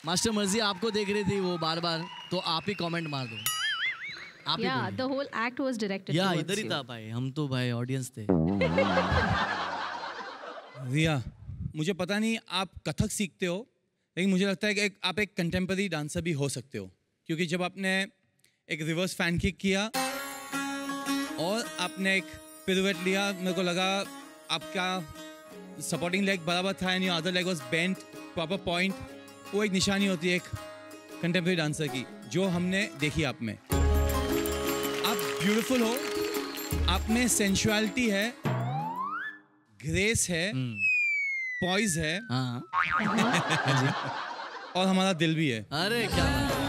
Master मर्जी आपको देख रही थी वो बार बार, तो आप ही कमेंट मार दो। आप ही Yeah, the whole act was directed या towards इधर ही you. था भाई, हम तो भाई ऑडियंस थे। रिया, मुझे पता नहीं आप कथक सीखते हो, लेकिन मुझे लगता है कि आप एक कंटेम्पररी डांसर भी हो सकते हो, क्योंकि जब आपने एक रिवर्स फैन किक किया और आपने एक पिरुएट लिया, मेरे को लगा आपका सपोर्टिंग लेग बराबर था and your other leg was bent, proper point. वो एक निशानी होती है एक कंटेम्पररी डांसर की, जो हमने देखी आप में। आप ब्यूटीफुल हो, आप में सेंसुअलिटी है, ग्रेस है, पॉइज है, हाँ और हमारा दिल भी है। अरे क्या बात है।